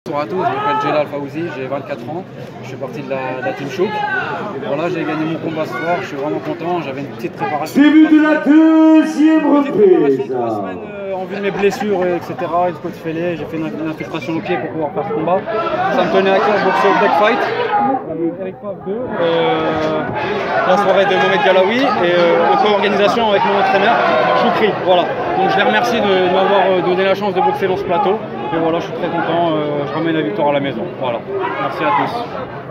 Bonjour à tous, je m'appelle Jelal Fawzi, j'ai 24 ans, je fais partie de la Team Chouk. Voilà, j'ai gagné mon combat ce soir, je suis vraiment content, j'avais une petite préparation. Début de la deuxième reprise. 3 semaines en vue de mes blessures, etc. Une côte fêlée, j'ai fait une infiltration au pied pour pouvoir faire ce combat. Ça me tenait à cœur de boxer au Black Fight avec Paf 2, la soirée de Mohamed Galaoui et en co-organisation avec mon entraîneur Choukri. Voilà. Donc je les remercie de m'avoir donné la chance de boxer dans ce plateau. Et voilà, je suis très content, je ramène la victoire à la maison. Voilà. Merci à tous.